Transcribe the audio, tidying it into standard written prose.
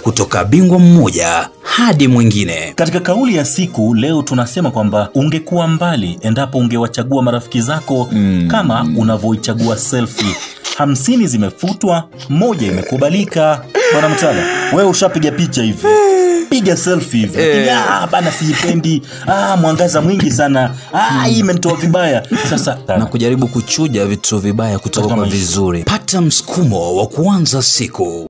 kutoka bingwa mmoja hadi mwingine. Katika kauli ya siku leo tunasema kwamba ungekuwa mbali endapo ungewachagua marafiki zako kama unavyoichagua selfie. 50 zimefutwa, 1 imekubalika. Bwana Mtala, wewe ushapiga picha hivi? Piga selfie hivi. Bana sijipendi. Mwangaza mwingi sana. Hii imenitoa vibaya. Sasa na kujaribu kuchuja vitu vibaya kutoka kwa vizuri. Pata msukumo wa kuanza siku.